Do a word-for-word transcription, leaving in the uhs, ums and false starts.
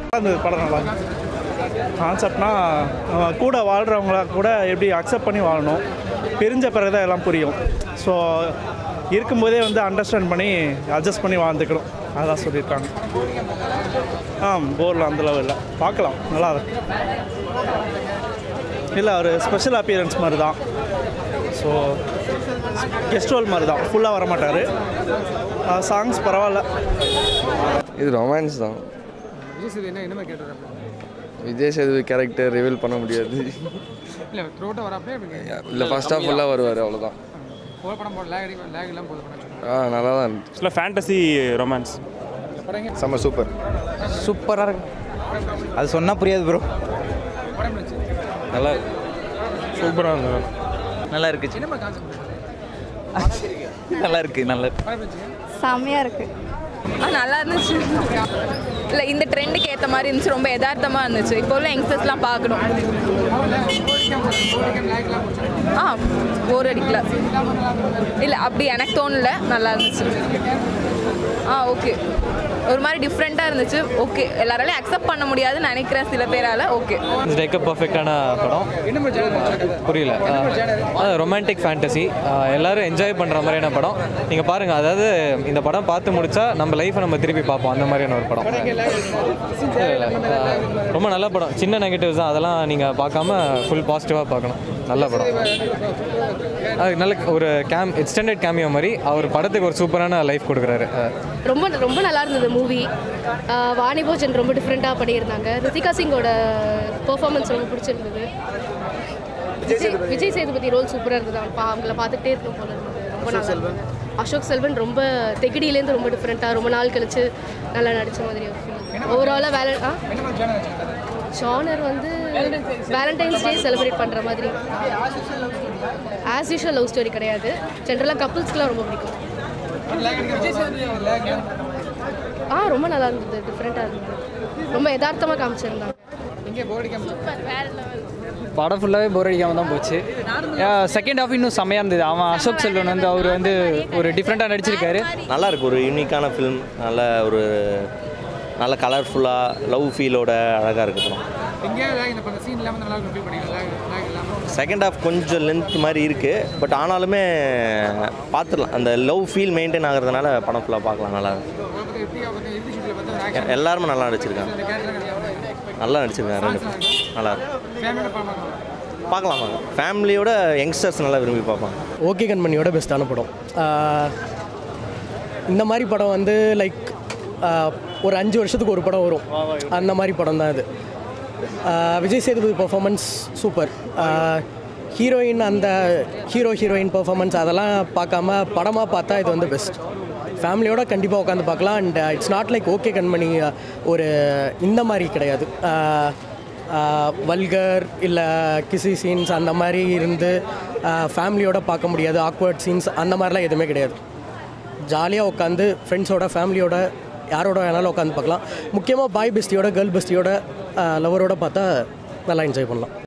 அந்த படம் நல்லா கான்செப்ட்னா கூட வாழ்கிறவங்கள கூட எப்படி அக்செப்ட் பண்ணி வாழணும், பிரிஞ்ச பிறகு தான் எல்லாம் புரியும். ஸோ இருக்கும்போதே வந்து அண்டர்ஸ்டாண்ட் பண்ணி அட்ஜஸ்ட் பண்ணி வாழ்ந்துக்கணும், அதெல்லாம் சொல்லியிருக்காங்க. ஆ போரில் அந்தளவு இல்லை, பார்க்கலாம், நல்லா இருக்கு. இல்லை ஒரு ஸ்பெஷல் அப்பியரன்ஸ் மாதிரி தான். ஸோ கெஸ்ட் ரோல் மாதிரி தான், ஃபுல்லாக வர மாட்டார். சாங்ஸ் பரவாயில்ல. இது ரொமான்ஸ் தான். விஜய் சேதுபதி கேரக்டர் ரிவீல் பண்ண முடியாது. இல்லை ஃபர்ஸ்ட் ஆஃப் ஃபுல்லாக வருவார், அவ்வளோதான். ஆ நல்லா தான் இருந்துச்சு. இல்லை ஃபேண்டசி ரொமான்ஸ் செம்ம சூப்பர் சூப்பராக இருக்கு. அது சொன்னால் புரியாது ப்ரோ. நல்லா சூப்பராக இருந்தது. நல்லா இருக்கு. நல்லா இருக்கு. நல்லா செம்மையாக இருக்கு. ஆ நல்லா இருந்துச்சு. இல்லை இந்த ட்ரெண்டுக்கு ஏற்ற மாதிரி இருந்துச்சு, ரொம்ப யதார்த்தமாக இருந்துச்சு. இப்போ உள்ள யங்ஸ்டர்ஸ்லாம் பார்க்கணும். ஆ போர் அடிக்கல. இல்லை அப்படி எனக்கு தோணலை, நல்லா இருந்துச்சு. ஆ ஓகே, ஒரு மாதிரி டிஃப்ரெண்ட்டாக இருந்துச்சு. ஓகே, எல்லாராலையும் அக்செப்ட் பண்ண முடியாதுன்னு நினைக்கிறேன் சில பேரால். ஓகே, லைக் அ பர்ஃபெக்டான படம். புரியல. ரொமான்டிக் ஃபேண்டசி, எல்லோரும் என்ஜாய் பண்ணுற மாதிரியான படம். நீங்கள் பாருங்கள், அதாவது இந்த படம் பார்த்து முடித்தா நம்ம லைஃப்பை நம்ம திருப்பி பார்ப்போம், அந்த மாதிரியான ஒரு படம். ரொம்ப நல்ல படம். சின்ன நெகட்டிவ்ஸ் தான், அதெல்லாம் நீங்கள் பார்க்காம ஃபுல் பாசிட்டிவாக பார்க்கணும். நல்ல படம். அது நல்ல ஒரு கேம் எக்ஸ்டெண்டட் கேமியோ மாதிரி அவர் படத்துக்கு ஒரு சூப்பரான லைஃப் கொடுக்குறாரு. ரொம்ப ரொம்ப நல்லா இருந்தது மூவி. வாணி போஜன் ரொம்ப டிஃப்ரெண்ட்டாக பண்ணியிருந்தாங்க. ரித்திகா சிங்கோட பெர்ஃபார்மன்ஸ் ரொம்ப பிடிச்சிருந்தது. விஜய் விஜய் சேதுபதி ரோல் சூப்பராக இருந்தது. அவன் பா அவங்கள பார்த்துட்டே இருக்கும் போல இருந்தது. ரொம்ப நல்லா இருந்தது. அசோக் செல்வன் ரொம்ப தெகிடியிலேருந்து ரொம்ப டிஃப்ரெண்ட்டாக ரொம்ப நாள் கழிச்சு நல்லா நடித்த மாதிரி ஒரு ஃபீல். ஓவராலாக வேலை ஆ ஜானர் வந்து வேலண்டைன்ஸ் டே செலிப்ரேட் பண்ணுற மாதிரி. ஆஸ் யூஷுவல் லவ் ஸ்டோரி கிடையாது. ஜென்ரலாக கப்புள்ஸ்க்குலாம் ரொம்ப பிடிக்கும். ஆ ரொம்ப நல்லா இருந்தது, டிஃப்ரெண்ட்டாக இருந்தது, ரொம்ப யதார்த்தமாக காமிச்சிருந்தாங்க. படம் ஃபுல்லாகவே போர் அடிக்காமல் தான் போச்சு. செகண்ட் ஹாஃப் இன்னும் செம்மையாக இருந்தது. அவன் அசோக் செல்வன் வந்து அவர் வந்து ஒரு டிஃப்ரெண்ட்டாக நடிச்சிருக்காரு. நல்லா இருக்குது. ஒரு யூனிக்கான ஃபிலிம், நல்ல ஒரு நல்ல கலர்ஃபுல்லாக லவ் ஃபீலோட அழகாக இருக்குது. செகண்ட் ஹாஃப் கொஞ்சம் லென்த் மாதிரி இருக்குது, பட் ஆனாலுமே பார்த்துடலாம். அந்த லவ் ஃபீல் மெயின்டைன் ஆகிறதுனால படம் ஃபுல்லாக பார்க்கலாம். நல்லா இருக்கு. எல்லாருமே நல்லா நடிச்சிருக்காங்க. நல்லா நடிச்சிருக்காங்க. ரெண்டு நல்லா இருக்கு. பார்க்கலாம் வாங்க. ஃபேமிலியோட யங்ஸ்டர்ஸ் நல்லா விரும்பி பார்ப்பாங்க. ஓகே கண்மணியோட பெஸ்ட்டான படம். இந்த மாதிரி படம் வந்து லைக் ஒரு அஞ்சு வருஷத்துக்கு ஒரு படம் வரும், அந்த மாதிரி படம் தான் இது. Vijay Sethupathi performance super. Heroine அந்த ஹீரோ ஹீரோயின் பர்ஃபார்மன்ஸ் அதெல்லாம் பார்க்காம படமாக பார்த்தா இது வந்து பெஸ்ட். ஃபேமிலியோட கண்டிப்பாக உட்காந்து பார்க்கலாம். And it's not like OK Kanmani ஒரு இந்த மாதிரி கிடையாது. வல்கர் இல்லை கிசி சீன்ஸ் அந்த மாதிரி இருந்து ஃபேமிலியோட பார்க்க முடியாது. ஆக்வர்ட் சீன்ஸ் அந்த மாதிரிலாம் எதுவுமே கிடையாது. ஜாலியாக உட்காந்து ஃப்ரெண்ட்ஸோட ஃபேமிலியோட யாரோட வேணாலும் உட்காந்து பார்க்கலாம். முக்கியமாக பாய் பெஸ்டியோட கேர்ள் பெஸ்டியோட லவரோட பார்த்தா நல்லா என்ஜாய் பண்ணலாம்.